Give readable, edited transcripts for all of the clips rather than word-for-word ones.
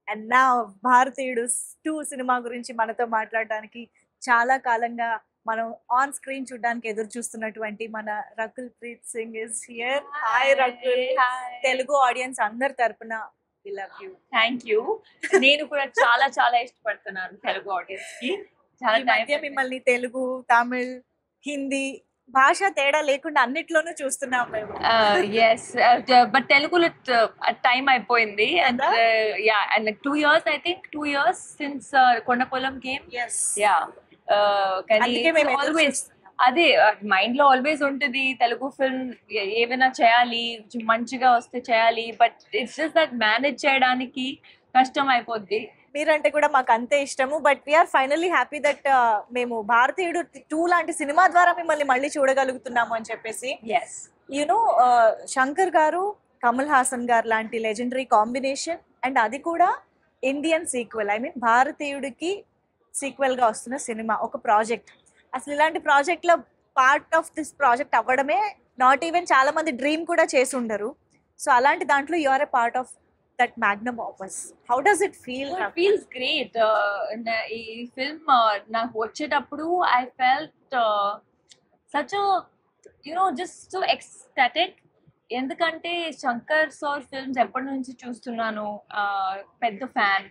And నా భారతీయుడు 2 cinema గురించి మనతో మాట్లాడడానికి చాలా కాలంగా మనం ఆన్ స్క్రీన్ చూడడానికి ఎదురు చూస్తున్నటువంటి మన Rakul Preet Singh is here. Hi Rakul. Telugu audience అందరి తరపున we love you. Thank you. నేను కూడా చాలా చాలా ఇష్టపడుతున్నాను తెలుగు ఆడియన్స్ కి. ఈ మధ్య మిమ్మల్ని తెలుగు, తమిళ్, హిందీ భాష తేడా లేకుండా అన్నిట్లోనూ చూస్తున్నాం మేము. ఎస్, బట్ తెలుగులో టైం అయిపోయింది. And yeah, and like 2 years, I think 2 years since Kondapolam came. Yeah, కానీ ఆల్వేస్ అదే మైండ్ లో ఆల్వేస్ ఉంటుంది తెలుగు ఫిల్మ్ ఏమైనా చేయాలి, మంచిగా వస్తే చేయాలి, but it's just that manage చేయడానికి కష్టం అయిపోద్ది. మీరంటే కూడా మాకు అంతే ఇష్టము. But we're finally happy that మేము భారతీయుడు 2 లాంటి సినిమా ద్వారా మిమ్మల్ని మళ్ళీ చూడగలుగుతున్నాము అని చెప్పేసి. యునో శంకర్ గారు, కమల్ హాసన్ గారు లాంటి లెజెండరీ కాంబినేషన్, అండ్ అది కూడా ఇండియన్ సీక్వెల్. ఐ మీన్ భారతీయుడికి సీక్వెల్ గా వస్తున్న సినిమా, ఒక ప్రాజెక్ట్. అసలు ఇలాంటి ప్రాజెక్ట్ లో పార్ట్ ఆఫ్ దిస్ ప్రాజెక్ట్ అవ్వడమే నాట్ ఈవెన్ చాలా మంది డ్రీమ్ కూడా చేసి ఉండరు. సో అలాంటి దాంట్లో you are a part of that magnum opus. How does it feel? It feels great. ఈ ఫిల్మ్ నాకు వచ్చేటప్పుడు I felt such a, just so ecstatic. ఎందుకంటే శంకర్ సార్ ఫిల్మ్స్ ఎప్పటి నుంచి చూస్తున్నాను, పెద్ద fan.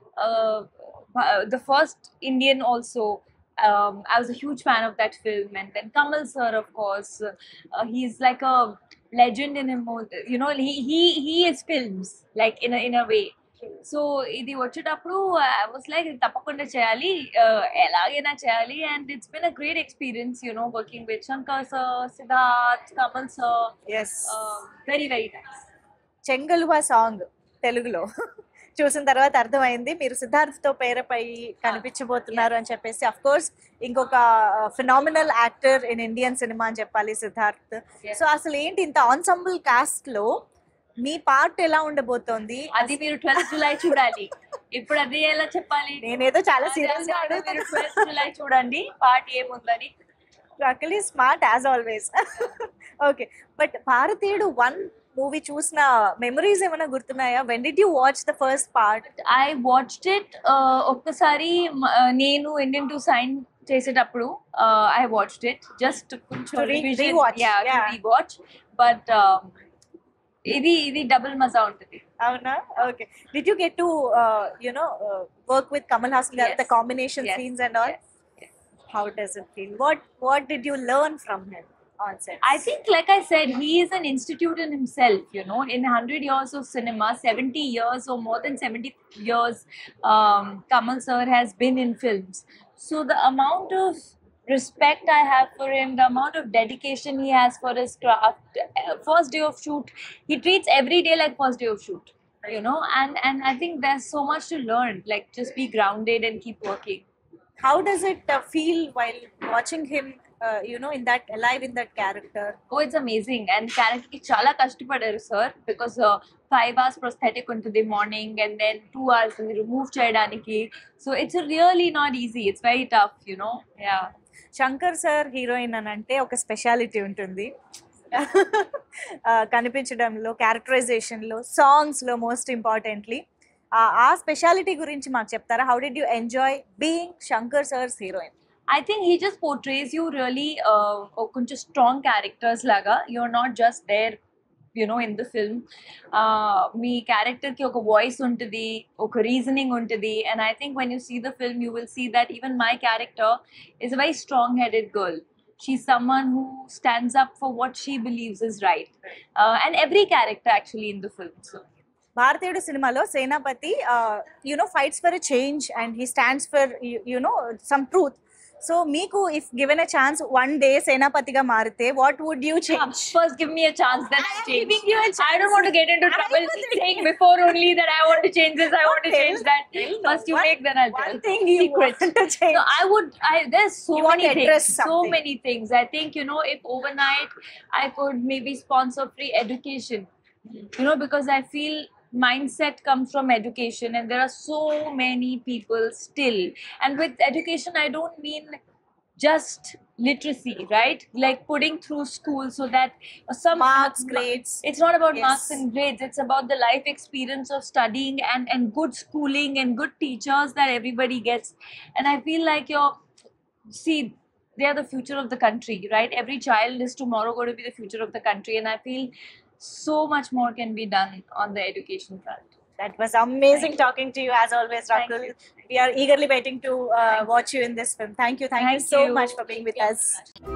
The first Indian also, I was a huge fan of that film. And then Kamal sir, of course, he's like a legend in him. He is films, like in a way. So ఇది వచ్చేటప్పుడు I was like తప్పకుండా చేయాలి, ఎలాగైనా చేయాలి. And it's been a great experience, working with Shankar sir, Siddharth, Kamal sir. Yes. Very very nice. Chengaluva song తెలుగులో చూసిన తర్వాత అర్థమైంది మీరు సిద్ధార్థ్ తో పేరపై కనిపించబోతున్నారు అని చెప్పేసి. అఫ్ కోర్స్ ఇంకొక phenomenal actor in Indian cinema అని చెప్పాలి సిద్ధార్థ్. సో అసలు ఏంటి ఇంత ఆన్సంబుల్ కాస్ట్ లో మీ పార్ట్ ఎలా ఉండబోతోంది? అది మీరు 12th July చూడాలి. ఇప్పుడు అది ఎలా చెప్పాలి? నేనేదో చాలా సీరియస్ గా మీరు 12th July చూడండి పార్ట్ ఏముందని. Rakul is smart as always. Okay, but Bharateeyudu 1 movie చూసిన మెమరీస్ ఏమైనా గుర్తున్నాయా? When did you watch the first part? I watched it ఒక్కసారి నేను ఇండియన్ 2 సైన్ చేసేటప్పుడు I watched it just rewatch. But ఇది డబుల్ మజా ఉంటుంది. అవునా? Okay. Did you get to work with Kamal Haasan గారు, the combination scenes and all? How does it feel? What did you learn from him on set? I think, like I said, he is an institute in himself. In 100 years of cinema, 70 years or more than 70 years, Kamal sir has been in films. So the amount of respect I have for him, the amount of dedication he has for his craft, first day of shoot, he treats every day like first day of shoot. And I think there's so much to learn. Like, just be grounded and keep working. How does it feel while watching him, in that alive in that character? Oh, it's amazing. And character ki chala kashtapadaru sir, because 5 hours prosthetic untundi morning and then 2 hours remove cheyadaniki. So it's really not easy. It's very tough, Yeah. Shankar sir heroine అని అంటే ఒక speciality ఉంటుంది. కనిపించడంలో, క్యారెక్టరైజేషన్లో, సాంగ్స్లో most importantly. ఆ speciality గురించి మాకు చెప్తారా? How did you enjoy being Shankar sir's heroine? I think he just portrays you really కొంచెం strong characters laga. You're not just there, in the film. మీ క్యారెక్టర్ కి ఒక వాయిస్ ఉంటుంది, ఒక రీజనింగ్ ఉంటుంది. And I think when you see the film, you will see that even my character is a very strong-headed girl. She's someone who stands up for what she believes is right. And every character actually in the film. So Bharateeyudu సినిమాలో Senapathi fights for a change and he stands for some truth. So మీకు if given a chance one day సేనాపతిగా మారితే what would you change? First give me a chance, then I'll change. I don't want to get into trouble saying before only that I want to change this, I want to change that. First you make, then I'll tell. One thing you want to change. No, there's so many things. So something. many things. I think, if overnight I could maybe sponsor free education, because I feel mindset comes from education, and there are so many people still. And with education, I don't mean just literacy, right? Like putting through school so that some Marks, grades. It's not about Yes. marks and grades. It's about the life experience of studying and good schooling and good teachers that everybody gets. And I feel like see, they are the future of the country, right? Every child is tomorrow going to be the future of the country, and I feel so much more can be done on the education front. That was amazing talking to you as always, Thank Rakul. you. We are eagerly waiting to watch you in this film. Thank you. Thank you Thank so you. much for being with us.